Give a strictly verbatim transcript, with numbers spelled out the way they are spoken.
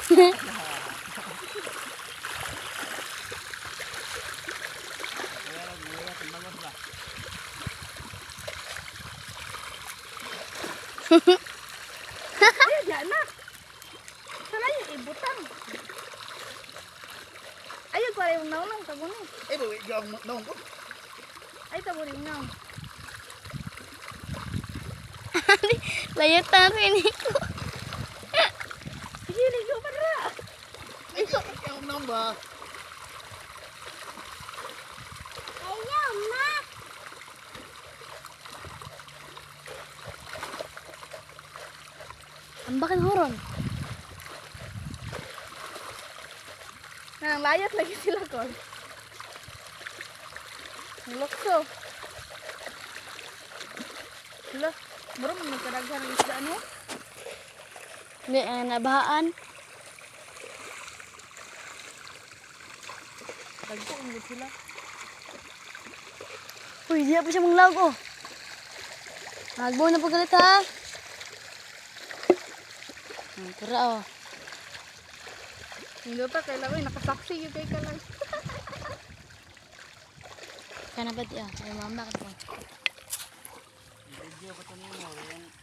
Ayo jangan. Salahnya ibutan. Ayo ko yung naunang tabuni. Eh, bawa jauh naung ko. Ay tabuni naung. Layutan ini ko. Sige, ligo pa ra. Eh, jauh naung ba? Ayo, Mak. Ambakan horon. Nah, layat lagi sila ko. Nglokso. Sila, murang magkadaghan ng isda ano? Hindi, uh, nabahaan. Dagko ang sila. Uy, di pa siya manglaog oh. Nagbo na pagalit ha. Hmm, kura oh. Hindi pa kailangan nakasaksi yung kay kalang. Kana ba di ah? Ay mama ka po. Video pa to niyo,